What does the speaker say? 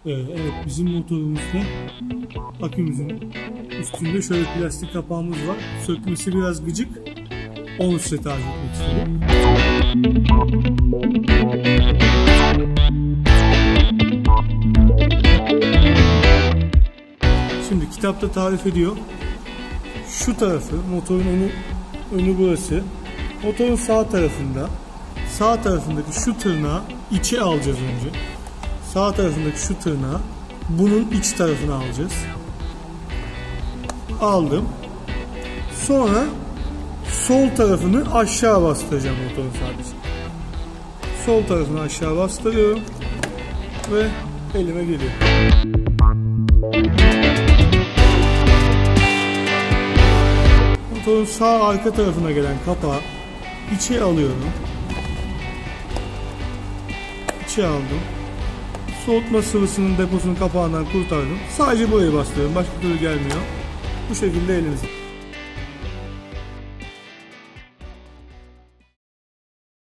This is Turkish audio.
Evet, bizim motorumuzda akümüzün üstünde şöyle plastik kapağımız var. Sökmesi biraz gıcık. Onu size tarif etmek istedim. Şimdi kitapta tarif ediyor. Şu tarafı, motorun önü burası. Motorun sağ tarafındaki şu tırnağı içe alacağız önce. Sağ tarafındaki şu tırnağı bunun iç tarafına alacağız. Aldım. Sonra sol tarafını aşağı bastıracağım motorun sadece. Sol tarafını aşağı bastırıyorum ve elime geliyor. Motorun sağ arka tarafına gelen kapağı içe alıyorum. İçe aldım. Soğutma sıvısının deposunun kapağından kurtardım. Sadece burayı bastırıyorum. Başka türlü gelmiyor. Bu şekilde elimizi.